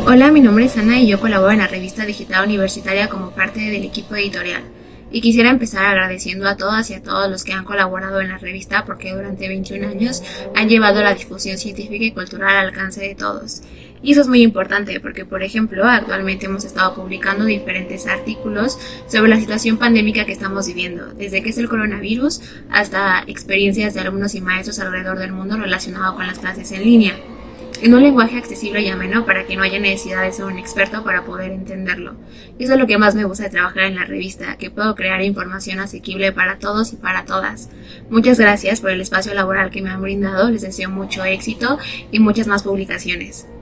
Hola, mi nombre es Ana y yo colaboro en la revista digital universitaria como parte del equipo editorial. Y quisiera empezar agradeciendo a todas y a todos los que han colaborado en la revista porque durante 21 años han llevado la difusión científica y cultural al alcance de todos. Y eso es muy importante porque, por ejemplo, actualmente hemos estado publicando diferentes artículos sobre la situación pandémica que estamos viviendo, desde qué es el coronavirus hasta experiencias de alumnos y maestros alrededor del mundo relacionado con las clases en línea, en un lenguaje accesible y ameno para que no haya necesidad de ser un experto para poder entenderlo. Y eso es lo que más me gusta de trabajar en la revista, que puedo crear información asequible para todos y para todas. Muchas gracias por el espacio laboral que me han brindado, les deseo mucho éxito y muchas más publicaciones.